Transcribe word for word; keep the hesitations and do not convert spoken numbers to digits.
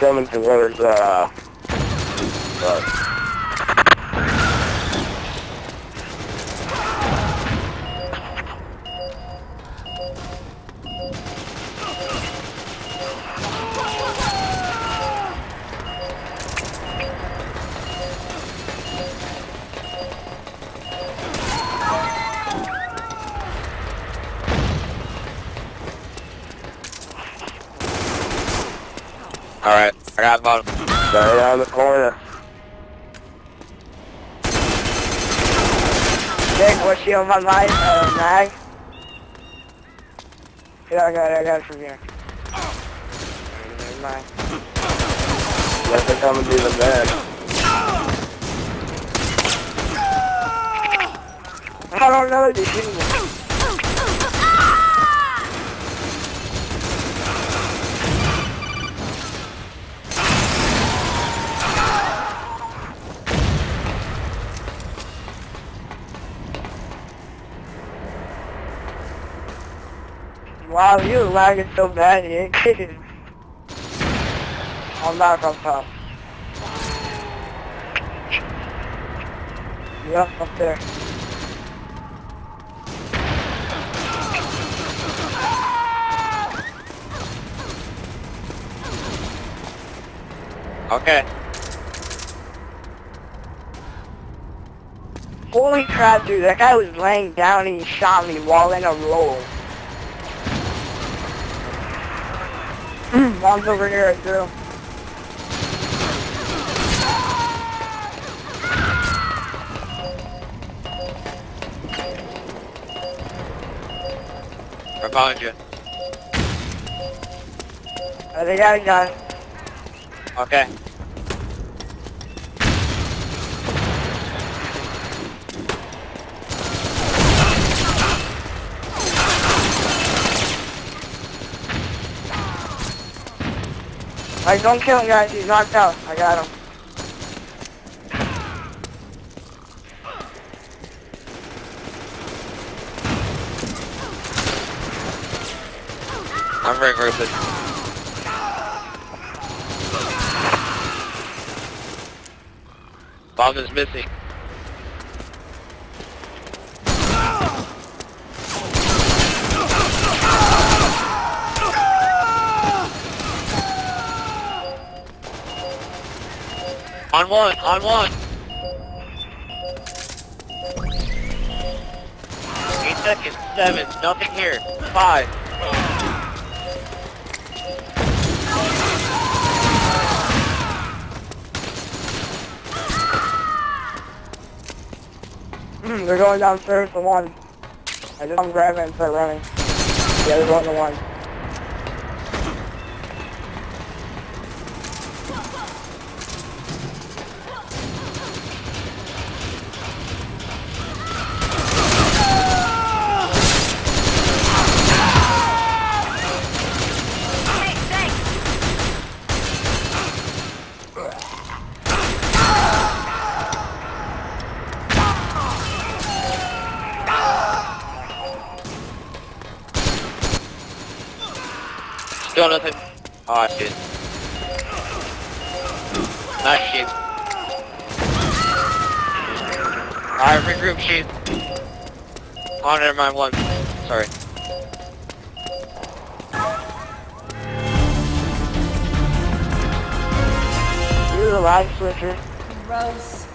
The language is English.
coming to where's, uh... uh Alright, I got bottom. right down the corner. Nick, what's she on my life? Uh, mag? Yeah, I got it, I got it from here. Never mind. Let them come and do the bed. I don't know, they're shooting me. Wow, you were lagging so bad, you ain't kidding. I'm back up top. Yep, up there. Okay. Holy crap, dude, that guy was laying down and he shot me while in a roll. Mom's over here too. Right behind you. I think I got it. Okay. Alright, don't kill him, guys. He's knocked out. I got him. I'm very grouped. Bomb is missing. On one, on one. Eight seconds, seven, nothing here. Five. Mm, they're going downstairs to one. I just I'm grabbing and start running. Yeah, they're going to one. Still nothing. Oh shit. Nice shit. Alright, regroup shit. Oh, never mind, one. Sorry. You're the live switcher. Gross.